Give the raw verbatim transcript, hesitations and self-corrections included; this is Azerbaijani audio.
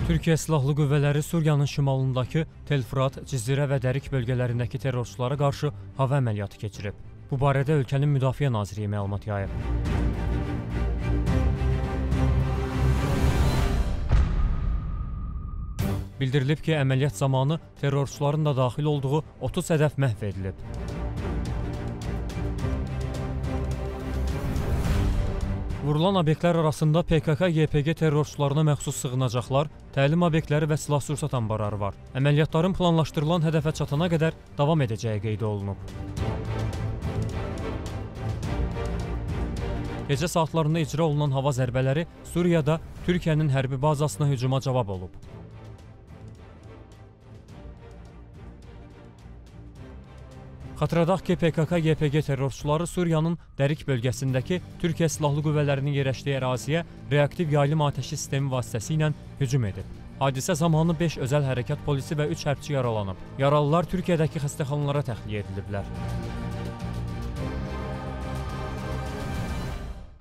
Türkiyə Silahlı Qüvvələri Suriyanın şimalındakı Tel-Fırat, Cizirə və Dərik bölgələrindəki terrorçulara qarşı hava əməliyyatı keçirib. Bu barədə ölkənin Müdafiə Nazirliyi məlumat yayıb. Bildirilib ki, əməliyyat zamanı terrorçuların da daxil olduğu otuz hədəf məhv edilib. Vurulan obyektlər arasında P K K Y P G terrorçularına məxsus sığınacaqlar, təlim obyektləri və silah-sursat anbarları var. Əməliyyatların planlaşdırılan hədəfə çatana qədər davam edəcəyi qeyd olunub. Gecə saatlarında icra olunan hava zərbələri Suriyada Türkiyənin hərbi bazasına hücuma cavab olub. Xatırladaq ki, P K K Y P G terrorçuları Suriyanın Dərik bölgəsindəki Türkiyə Silahlı Qüvvələrinin yerləşdiyi əraziyə reaktiv yaylım atəşi sistemi vasitəsilə hücum edib. Hadisə zamanı beş özəl hərəkat polisi və üç hərbçi yaralanıb. Yaralılar Türkiyədəki xəstəxanalara təxliyə ediliblər.